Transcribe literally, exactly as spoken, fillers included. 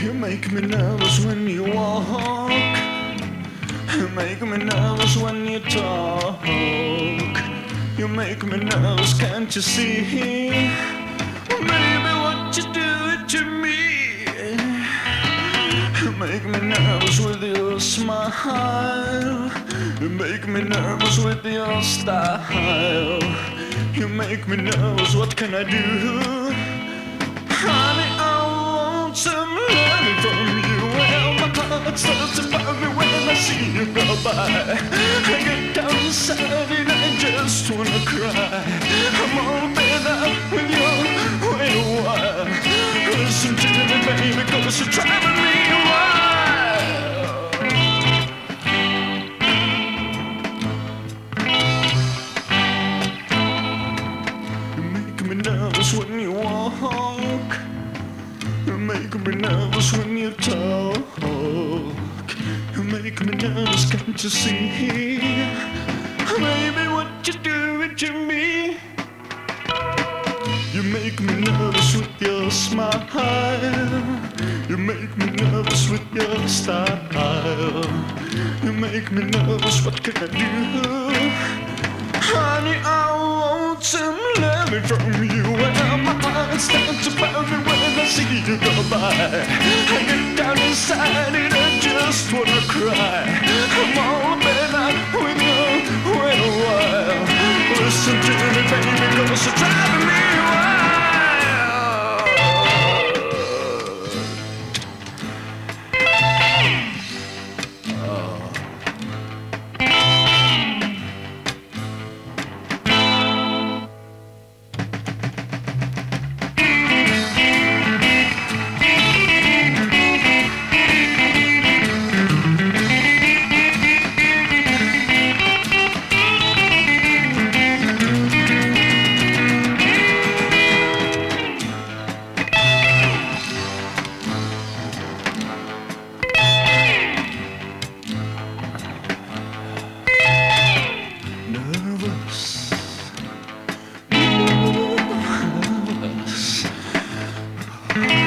You make me nervous when you walk. You make me nervous when you talk. You make me nervous, can't you see? Baby, what you do to me? You make me nervous with your smile. You make me nervous with your style. You make me nervous, what can I do? Honey, I want some loving from you. Well, my heart starts to pound me when I see you go by. I get down inside and I just wanna cry. I'm all fed up with your way of while. Listen to me, baby, cause you're driving me wild. You make me nervous when you walk. You make me nervous when you talk. You make me nervous, can't you see? Baby, what you doing to me? You make me nervous with your smile. You make me nervous with your style. You make me nervous, what can I do? Honey, I want some loving from you. Well, my heart starts to pound me when I see you go by. I get down inside and I just wanna cry. I'm all bent out with you, wait a while. Listen to me, baby, cause you're driving me wild. Nervous, nervous.